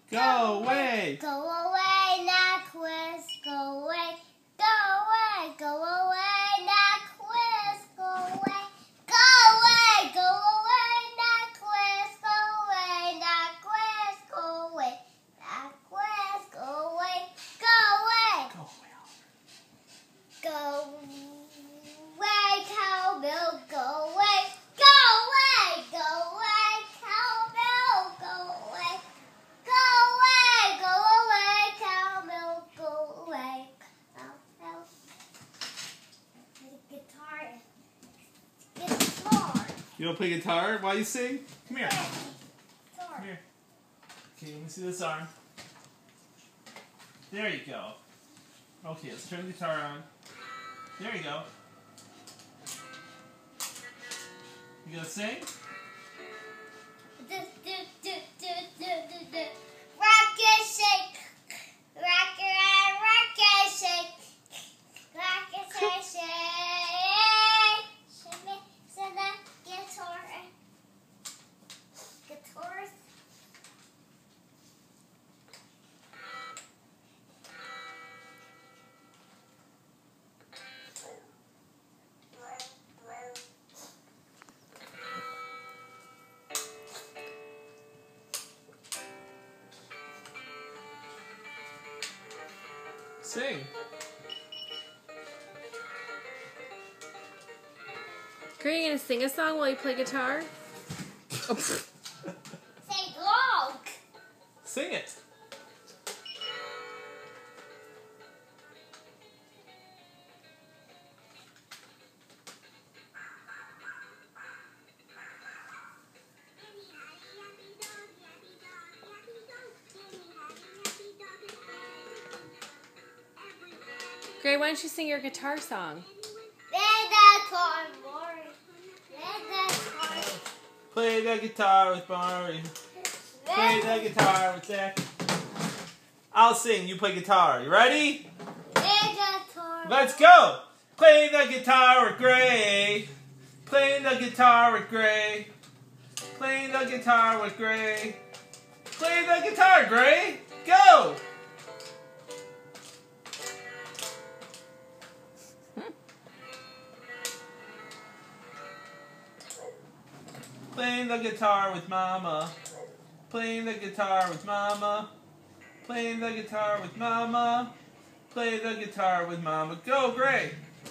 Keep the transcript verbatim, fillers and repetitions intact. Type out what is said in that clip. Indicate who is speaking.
Speaker 1: Go away.
Speaker 2: Go away, not quiz. Go away. Go away. Go away, not quiz. Go away. Go away. Go away, not quiz. Go away, not quiz. Go away. Not quiz. Go away. Go away.
Speaker 1: Go away.
Speaker 2: Go away, cowbell. Go away. Go away. Go away, cowbell. Go away. Go away. Go away, cowbell. Go away. Cowbell. The guitar. Guitar.
Speaker 1: You don't play guitar while you sing? Come here.
Speaker 2: Guitar.
Speaker 1: Come here. Okay, let me see this arm. There you go. Okay, let's turn the guitar on. There you go. You gonna sing?
Speaker 2: Do, do, do, do, do, do, do. Rock and shake. Rock and rock and shake. Rock and shake, shake. Shake me, so the guitar. Guitars.
Speaker 1: Sing.
Speaker 3: Are you gonna sing a song while you play guitar? Oh,
Speaker 2: Say long.
Speaker 1: Sing it.
Speaker 3: Gray, why don't you sing your guitar song?
Speaker 1: Play the guitar with Barry. Play the guitar with Zach. I'll sing, you play guitar. You ready? Let's go! Play the guitar with Gray. Play the guitar with Gray. Play the guitar with Gray. Play the guitar, Gray. Go! Playing the guitar with Mama. Playing the guitar with Mama. Playing the guitar with Mama. Play the guitar with Mama. Go, Gray!